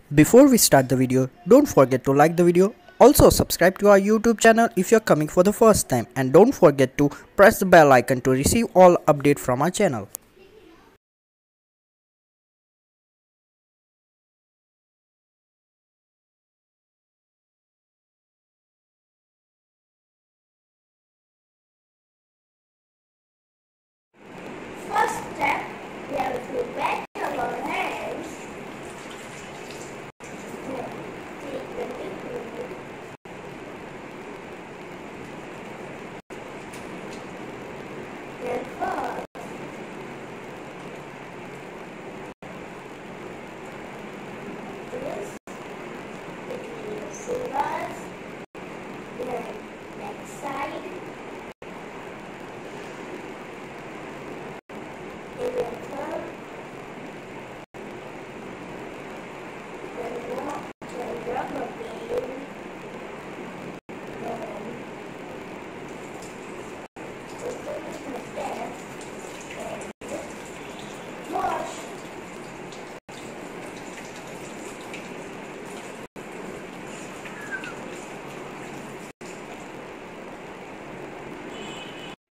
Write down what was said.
Before we start the video, don't forget to like the video. Also subscribe to our YouTube channel if you're coming for the first time, and don't forget to press the bell icon to receive all updates from our channel.